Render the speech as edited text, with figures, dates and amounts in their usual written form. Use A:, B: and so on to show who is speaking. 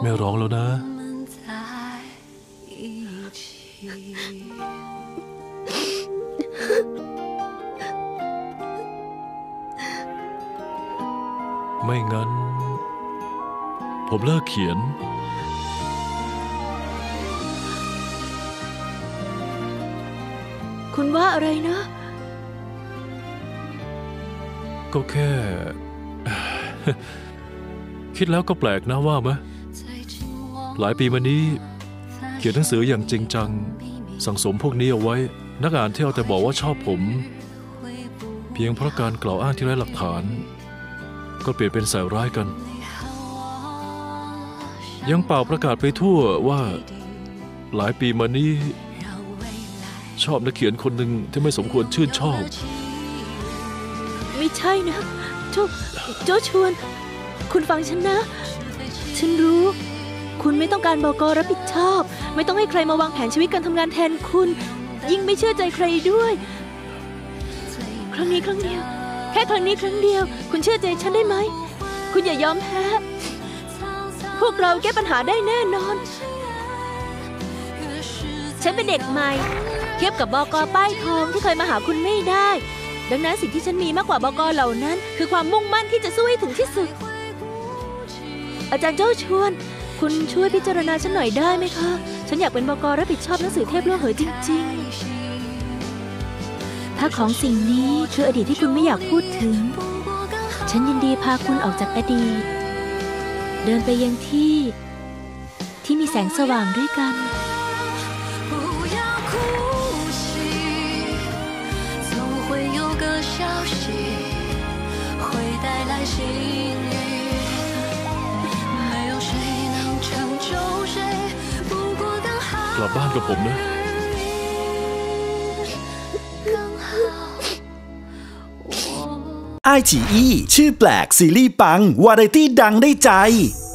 A: ไม่ร้องแล้วนะไม่งั้นผมเลิกเขียน
B: คุณว่าอะไรนะ
A: ก็แค่ คิดแล้วก็แปลกนะว่าไหมหลายปีมานี้เขียนหนังสืออย่างจริงจังสั่งสมพวกนี้เอาไว้นักอ่านที่เอาแต่บอกว่าชอบผมเพียงเพราะการกล่าวอ้างที่ไร้หลักฐานก็เปลี่ยนเป็นใส่ร้ายกันยังเป่าประกาศไปทั่วว่าหลายปีมานี้ชอบนักเขียนคนหนึ่งที่ไม่สมควรชื่นชอบ
B: ไม่ใช่นะโจชวนคุณฟังฉันนะฉันรู้คุณไม่ต้องการบก.รับผิดชอบไม่ต้องให้ใครมาวางแผนชีวิตการทำงานแทนคุณยิ่งไม่เชื่อใจใครด้วยครั้งนี้ครั้งเดียวแค่ครั้งนี้ครั้งเดียวคุณเชื่อใจฉันได้ไหมคุณอย่ายอมแพ้พวกเราแก้ปัญหาได้แน่นอนฉันเป็นเด็กใหม่เทียบกับบก.ป้ายทองที่เคยมาหาคุณไม่ได้ดังนั้นสิ่งที่ฉันมีมากกว่าบก.เหล่านั้นคือความมุ่งมั่นที่จะสู้ให้ถึงที่สุดอาจารย์เจ้าชวนคุณช่วยพิจารณาฉันหน่อยได้ไหมคะฉันอยากเป็นบก.รับผิดชอบหนังสือเทพโลกเหอจริงๆถ้าของสิ่งนี้คืออดีตที่คุณไม่อยากพูดถึงฉันยินดีพาคุณออกจากอดีตเดินไปยังที่มีแสงสว่างด้วยกัน
A: กลับบ้านกับผมนะ
C: iQIYI ชื่อแปลกซีรีส์ปังวาไรตี้ดังได้ใจ